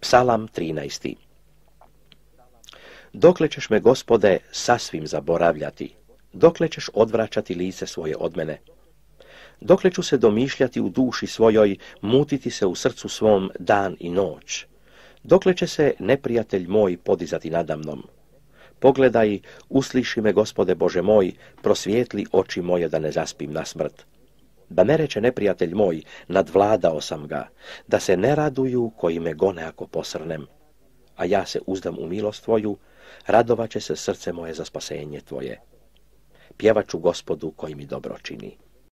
Psalam 13. Dokle ćeš me, Gospode, sasvim zaboravljati? Dokle ćeš odvraćati lice svoje od mene? Dokle ću se domišljati u duši svojoj, mutiti se u srcu svom dan i noć? Dokle će se neprijatelj moj podizati nadamnom? Pogledaj, usliši me, Gospode Bože moj, prosvijetli oči moje da ne zaspim na smrt. Da ne reče neprijatelj moj, nadvladao sam ga, da se ne raduju koji me gone ako posrnem. A ja se uzdam u milost tvoju, radovat će se srce moje za spasenje tvoje. Pjevat ću Gospodu koji mi dobro čini.